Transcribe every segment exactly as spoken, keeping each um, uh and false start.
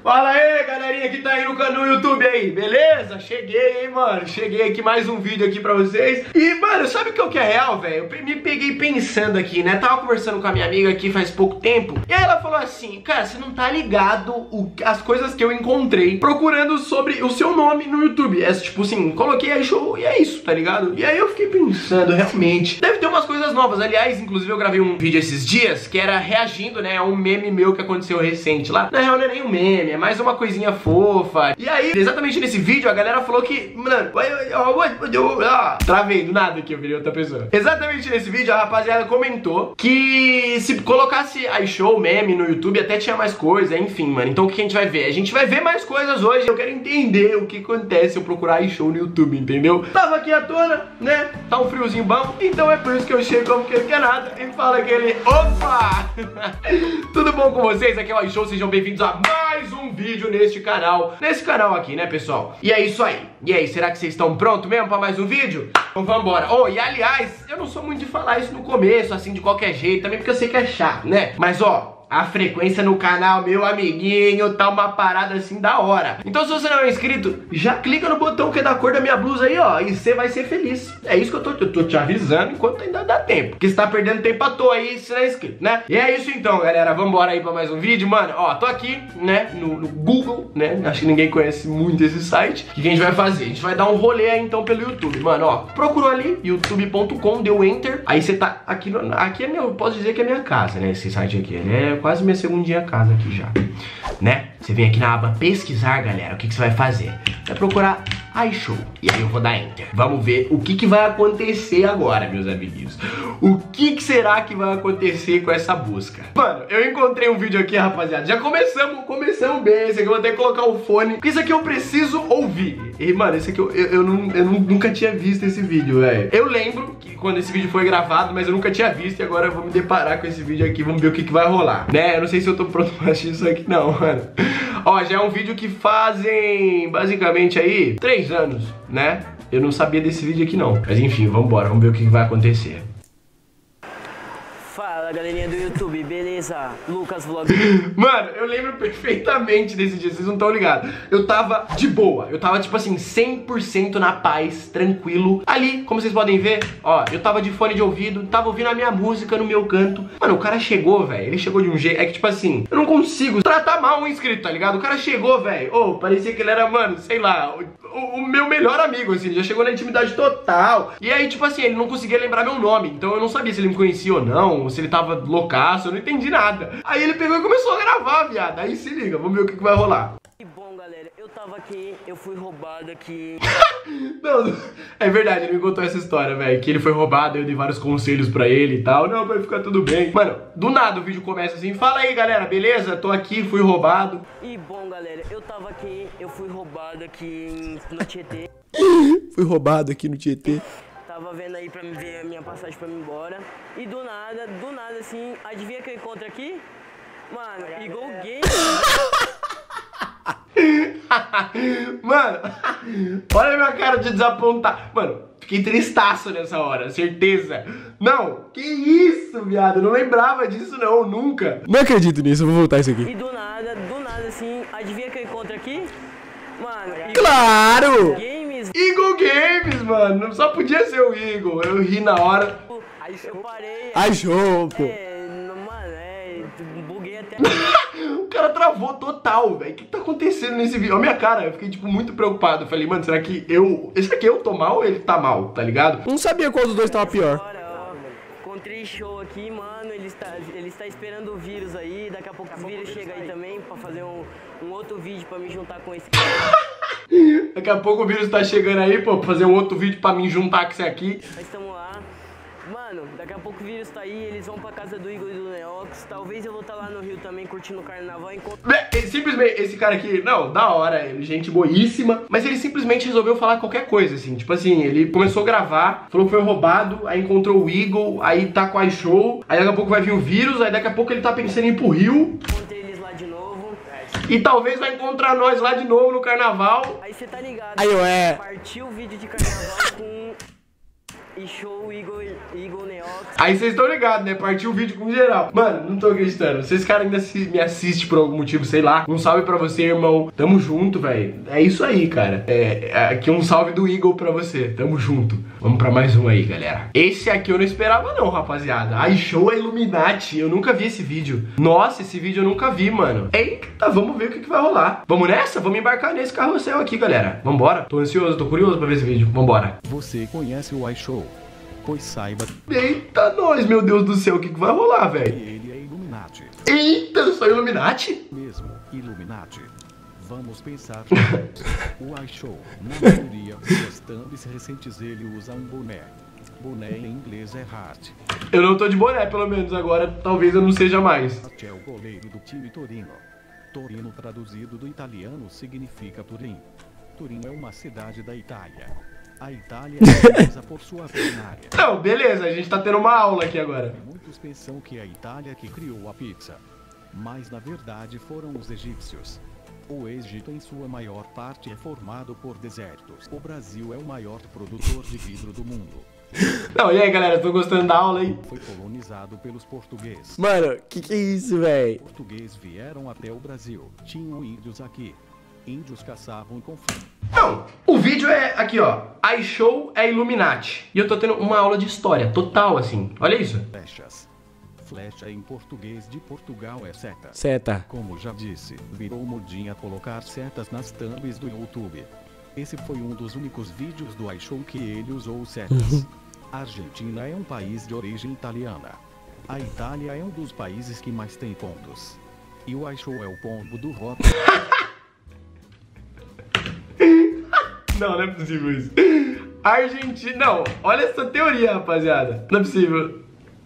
Fala aí, galerinha que tá aí no canal do YouTube aí, beleza? Cheguei, hein, mano. Cheguei aqui, mais um vídeo aqui pra vocês. E, mano, sabe o que é o que é real, velho? Eu me peguei pensando aqui, né? Tava conversando com a minha amiga aqui faz pouco tempo. E aí ela falou assim, cara, você não tá ligado o, as coisas que eu encontrei procurando sobre o seu nome no YouTube. É tipo assim, coloquei aí show e é isso, tá ligado? E aí eu fiquei pensando, realmente, deve ter umas coisas novas. Aliás, inclusive eu gravei um vídeo esses dias que era reagindo, né, a um meme meu que aconteceu recente lá. Na real não é nem um meme, é mais uma coisinha fofa. E aí, exatamente nesse vídeo, a galera falou que, mano, travei do nada aqui, eu virei outra pessoa. Exatamente nesse vídeo, a rapaziada comentou que se colocasse iShow meme no YouTube, até tinha mais coisa, enfim, mano. Então o que a gente vai ver? A gente vai ver mais coisas hoje. Eu quero entender o que acontece se eu procurar iShow no YouTube, entendeu? Tava aqui à tona, né? Tá um friozinho bom, então é por isso que eu chego como que não quer nada e fala aquele opa! Tudo bom com vocês? Aqui é o iShow, sejam bem-vindos a mais um vídeo neste canal, nesse canal aqui, né, pessoal? E é isso aí. E aí, será que vocês estão prontos mesmo pra mais um vídeo? Então vambora. Oh, e aliás, eu não sou muito de falar isso no começo, assim, de qualquer jeito, também porque eu sei que é chato, né? Mas, ó, a frequência no canal, meu amiguinho, tá uma parada assim da hora. Então se você não é inscrito, já clica no botão que é da cor da minha blusa aí, ó, e você vai ser feliz. É isso que eu tô, eu tô te avisando enquanto ainda dá tempo. Porque você tá perdendo tempo à toa aí se não é inscrito, né? E é isso então, galera, vambora aí pra mais um vídeo. Mano, ó, tô aqui, né, no, no Google, né, acho que ninguém conhece muito esse site. O que a gente vai fazer? A gente vai dar um rolê aí então pelo YouTube, mano, ó. Procurou ali, youtube ponto com, deu enter. Aí você tá aqui, no, aqui é meu, posso dizer que é minha casa, né, esse site aqui, ele é quase minha segundinha casa aqui já, né? Você vem aqui na aba pesquisar, galera, o que, que você vai fazer? Vai procurar iShow, e aí eu vou dar enter. Vamos ver o que, que vai acontecer agora, meus amiguinhos. O que, que será que vai acontecer com essa busca? Mano, eu encontrei um vídeo aqui, rapaziada. Já começamos, começamos bem. Esse aqui eu vou até colocar o fone, porque isso aqui eu preciso ouvir. E, mano, esse aqui eu, eu, eu, não, eu nunca tinha visto esse vídeo, velho. Eu lembro que quando esse vídeo foi gravado, mas eu nunca tinha visto. E agora eu vou me deparar com esse vídeo aqui. Vamos ver o que, que vai rolar, né? Eu não sei se eu tô pronto pra assistir isso aqui, não, mano. Ó, já é um vídeo que fazem, basicamente aí, três anos, né? Eu não sabia desse vídeo aqui, não. Mas enfim, vambora, vamos ver o que, que vai acontecer. Fala, galerinha do YouTube, beleza? Lucas Vlog. Mano, eu lembro perfeitamente desse dia, vocês não estão ligados. Eu tava de boa, eu tava tipo assim, cem por cento na paz, tranquilo. Ali, como vocês podem ver, ó, eu tava de fone de ouvido, tava ouvindo a minha música no meu canto. Mano, o cara chegou, velho, ele chegou de um jeito, é que tipo assim, eu não consigo tratar mal um inscrito, tá ligado? O cara chegou, velho, ô, oh, parecia que ele era, mano, sei lá, o, o, o meu melhor amigo, assim, ele já chegou na intimidade total. E aí, tipo assim, ele não conseguia lembrar meu nome, então eu não sabia se ele me conhecia ou não, ou se ele tava loucaço, eu não entendi nada. Aí ele pegou e começou a gravar, viado. Aí se liga, vamos ver o que, que vai rolar. Que bom, galera, eu tava aqui, eu fui roubado aqui. Não, é verdade, ele me contou essa história, velho, que ele foi roubado, eu dei vários conselhos pra ele e tal. Não, vai ficar tudo bem. Mano, do nada o vídeo começa assim, fala aí, galera, beleza? Tô aqui, fui roubado. E bom, galera, eu tava aqui, eu fui roubado aqui no Tietê. Fui roubado aqui no Tietê. Tava vendo aí pra me ver a minha passagem pra me embora. E do nada, do nada assim, adivinha que eu encontro aqui? Mano, Eagle Games. Mano, olha a minha cara de desapontar. Mano, fiquei tristaço nessa hora, certeza. Não, que isso, viado, eu não lembrava disso não, nunca. Não acredito nisso, eu vou voltar isso aqui. E do nada, do nada assim, adivinha que eu encontro aqui? Mano, claro! Eagle Games. Eagle Games, mano, só podia ser o Eagle, eu ri na hora. Eu parei. iShow, pô. É, mano, é, buguei até. O cara travou total, velho. O que tá acontecendo nesse vídeo? Olha a minha cara, eu fiquei, tipo, muito preocupado. Eu falei, mano, será que eu... Será que eu tô mal ou ele tá mal, tá ligado? Não sabia qual dos dois tava pior. Agora, ó, encontrei show aqui, mano. Ele está, ele está esperando o vírus aí. Daqui a pouco o vírus chega aí também pra fazer um, um outro vídeo pra me juntar com esse cara. Daqui a pouco o vírus tá chegando aí, pô, pra fazer um outro vídeo pra me juntar com esse aqui. Nós estamos lá. Mano, daqui a pouco o vírus tá aí, eles vão pra casa do Igor e do Neox. Talvez eu vou estar lá no Rio também curtindo o carnaval enquanto... Simplesmente, esse cara aqui, não, da hora, ele, gente boíssima, mas ele simplesmente resolveu falar qualquer coisa, assim, tipo assim, ele começou a gravar, falou que foi roubado, aí encontrou o Eagle, aí tá com a iShow, aí daqui a pouco vai vir o vírus, aí daqui a pouco ele tá pensando em ir pro Rio. Encontrei eles lá de novo. E talvez vai encontrar nós lá de novo no carnaval. Aí você tá ligado, aí eu é... partiu o vídeo de carnaval com... e show Eagle, Eagle Neox. Aí vocês estão ligados, né? Partiu o vídeo com geral. Mano, não tô acreditando. Vocês caras ainda se, me assistem por algum motivo, sei lá. Um salve pra você, irmão. Tamo junto, velho. É isso aí, cara. É, é, aqui um salve do Eagle pra você. Tamo junto. Vamos pra mais um aí, galera. Esse aqui eu não esperava não, rapaziada. Ai, show é Illuminati. Eu nunca vi esse vídeo. Nossa, esse vídeo eu nunca vi, mano. Eita, vamos ver o que, que vai rolar. Vamos nessa? Vamos embarcar nesse carrossel aqui, galera. Vambora. Tô ansioso, tô curioso pra ver esse vídeo. Vambora. Você conhece o iShow? Pois saiba. Eita, nós, meu Deus do céu. O que, que vai rolar, velho? Ele é Illuminati. Eita, eu sou Illuminati? Mesmo, Illuminati. Vamos pensar. O iShow, na maioria das thumbs recentes, ele usa um boné. Boné em inglês é hat. Eu não tô de boné, pelo menos agora. Talvez eu não seja mais. É o goleiro do time Torino. Torino, traduzido do italiano, significa Turim. Turim é uma cidade da Itália. A Itália é famosa por sua culinária. Não, beleza, a gente tá tendo uma aula aqui agora. Muitos pensam que é a Itália que criou a pizza, mas na verdade foram os egípcios. O Egito, em sua maior parte, é formado por desertos. O Brasil é o maior produtor de vidro do mundo. Não, e aí, galera, tô gostando da aula, hein? Foi colonizado pelos portugueses. Mano, que que é isso, velho? Os portugueses vieram até o Brasil. Tinham índios aqui. Índios caçavam com fome. Não, o vídeo é aqui, ó. iShow é Illuminati. E eu tô tendo uma aula de história, total, assim. Olha isso. Flechas. Flecha em português de Portugal é seta. Seta. Como já disse, virou modinha colocar setas nas thumbs do YouTube. Esse foi um dos únicos vídeos do iShow que ele usou setas. A Argentina é um país de origem italiana. A Itália é um dos países que mais tem pontos. E o iShow é o pombo do rock. Não, não é possível isso. Argentina... Não, olha essa teoria, rapaziada. Não é possível.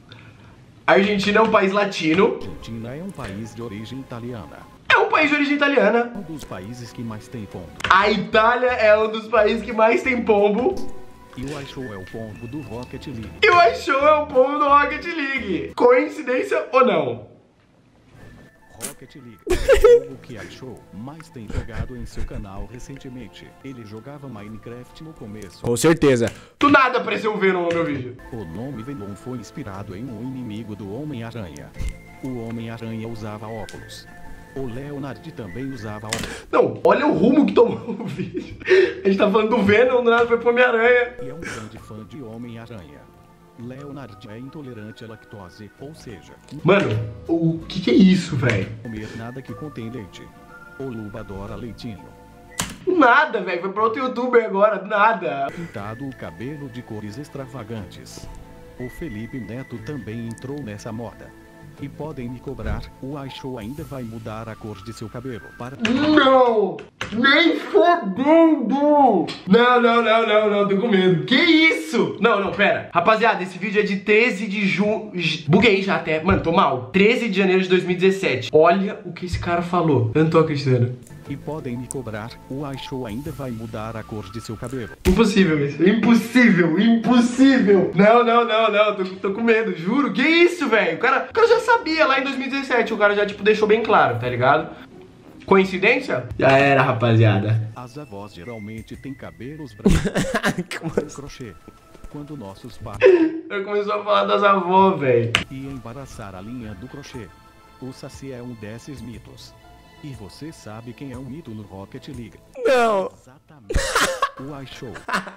A Argentina é um país latino. A Argentina é um país de origem italiana. É um país de origem italiana. Um dos países que mais tem pombo. A Itália é um dos países que mais tem pombo. E o iShow é o pombo do Rocket League. E o iShow é o pombo do Rocket League. Coincidência ou não? Rocket League, o jogo que iShow mais tem jogado em seu canal recentemente. Ele jogava Minecraft no começo. Com certeza. Do nada apareceu um Venom no meu vídeo. O nome Venom foi inspirado em um inimigo do Homem-Aranha. O Homem-Aranha usava óculos. O Leonard também usava óculos. Não, olha o rumo que tomou o vídeo. A gente tá falando do Venom, do nada foi pro Homem-Aranha. E é um grande fã de Homem-Aranha. Leonard é intolerante à lactose, ou seja... Mano, o que que é isso, velho? Comer nada que contém leite. O Luba adora leitinho. Nada, velho. Foi pra outro youtuber agora, nada. Pintado o cabelo de cores extravagantes. O Felipe Neto também entrou nessa moda. E podem me cobrar, o iShow ainda vai mudar a cor de seu cabelo para... Não! Nem fodendo! Não, não, não, não, não, tô com medo. Que isso? Não, não, pera. Rapaziada, esse vídeo é de treze de junho... Buguei já até. Mano, tô mal. treze de janeiro de dois mil e dezessete. Olha o que esse cara falou. Eu não tô acreditando. E podem me cobrar, o iShow ainda vai mudar a cor de seu cabelo. Impossível isso. Impossível, impossível. Não, não, não, não. Tô, tô com medo, juro. Que isso, velho? O cara, o cara já sabia lá em dois mil e dezessete. O cara já, tipo, deixou bem claro, tá ligado? Coincidência? Já era, rapaziada. As avós geralmente têm cabelos brancos. Com crochê. Quando nossos pais... Eu começou a falar das avós, velho. E embaraçar a linha do crochê. O Saci é um desses mitos. E você sabe quem é um mito no Rocket League? Não. Exatamente. O iShow.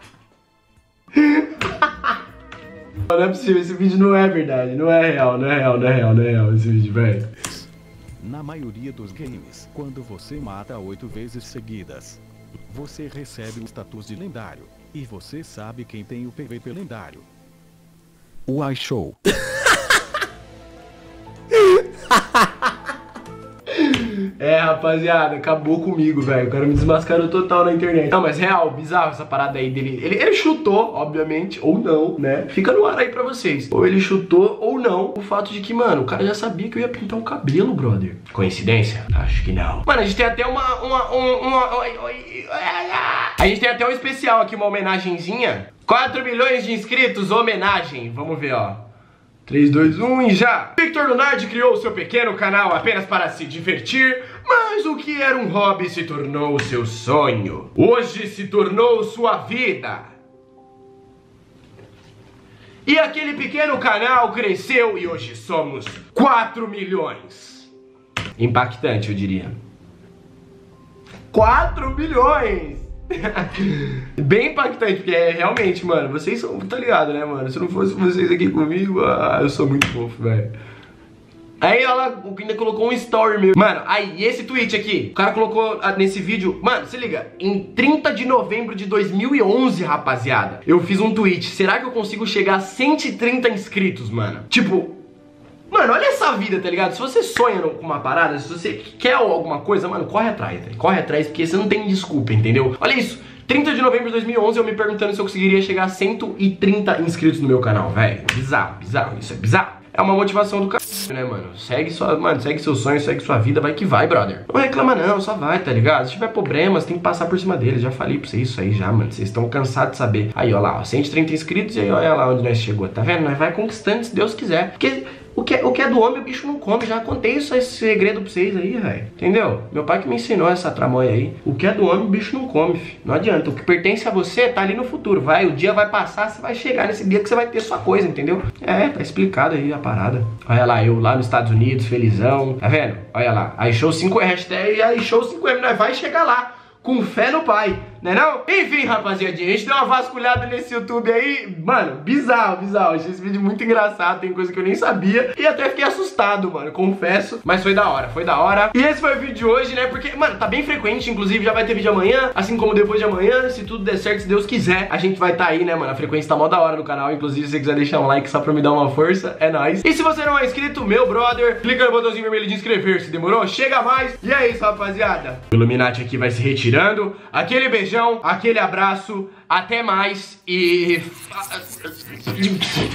Não é possível, esse vídeo não é verdade. Não é real, não é real, não é real, não é real esse vídeo, velho. Na maioria dos games, quando você mata oito vezes seguidas, você recebe o status de lendário. E você sabe quem tem o P V P lendário? O iShow. É, rapaziada, acabou comigo, velho. O cara me desmascarou total na internet. Não, mas real, bizarro essa parada aí dele. Ele, ele chutou, obviamente, ou não, né? Fica no ar aí pra vocês. Ou ele chutou, ou não, o fato de que, mano, o cara já sabia que eu ia pintar o cabelo, brother. Coincidência? Acho que não. Mano, a gente tem até uma... uma, uma, uma a gente tem até um especial aqui, uma homenagenzinha. quatro milhões de inscritos, homenagem. Vamos ver, ó. três, dois, um e já! Victor Lunardi criou seu pequeno canal apenas para se divertir, mas o que era um hobby se tornou seu sonho. Hoje se tornou sua vida. E aquele pequeno canal cresceu e hoje somos quatro milhões. Impactante, eu diria. quatro milhões! Bem impactante, porque é realmente, mano, vocês são, tá ligado, né, mano? Se não fosse vocês aqui comigo, ah, eu sou muito fofo, velho. Aí ela ainda colocou um story meu. Mano, aí esse tweet aqui, o cara colocou nesse vídeo. Mano, se liga, em trinta de novembro de dois mil e onze, rapaziada, eu fiz um tweet. Será que eu consigo chegar a cento e trinta inscritos, mano? Tipo, mano, olha essa vida, tá ligado? Se você sonha com uma parada, se você quer alguma coisa, mano, corre atrás, velho. Corre atrás, porque você não tem desculpa, entendeu? Olha isso, trinta de novembro de dois mil e onze, eu me perguntando se eu conseguiria chegar a cento e trinta inscritos no meu canal, velho. Bizarro, bizarro, isso é bizarro. É uma motivação do caralho, né, mano? Segue sua, mano, segue seu sonho, segue sua vida, vai que vai, brother. Não reclama não, só vai, tá ligado? Se tiver problemas, tem que passar por cima deles. Já falei pra vocês isso aí já, mano. Vocês estão cansados de saber. Aí, ó lá, ó, cento e trinta inscritos e aí, olha lá onde nós chegou, tá vendo? Nós vai conquistando se Deus quiser. Porque o que, é, o que é do homem, o bicho não come. Já contei isso, esse segredo pra vocês aí, velho. Entendeu? Meu pai que me ensinou essa tramóia aí. O que é do homem, o bicho não come, filho. Não adianta. O que pertence a você tá ali no futuro. Vai, o dia vai passar, você vai chegar nesse dia que você vai ter sua coisa, entendeu? É, tá explicado aí a parada. Olha lá, eu lá nos Estados Unidos, felizão. Tá vendo? Olha lá. Aí show cinco hashtag, aí show cinco M, nós vai chegar lá. Com fé no pai, né não? Enfim, rapaziadinha, a gente deu uma vasculhada nesse YouTube aí. Mano, bizarro, bizarro. Achei esse vídeo muito engraçado, tem coisa que eu nem sabia. E até fiquei assustado, mano, confesso. Mas foi da hora, foi da hora. E esse foi o vídeo de hoje, né? Porque, mano, tá bem frequente. Inclusive já vai ter vídeo amanhã, assim como depois de amanhã. Se tudo der certo, se Deus quiser, a gente vai tá aí, né, mano? A frequência tá mó da hora no canal. Inclusive, se você quiser deixar um like só pra me dar uma força, é nóis. E se você não é inscrito, meu brother, clica no botãozinho vermelho de inscrever-se. Demorou? Chega mais. E é isso, rapaziada. O Illuminati aqui vai se retirar. Aquele beijão, aquele abraço, até mais e...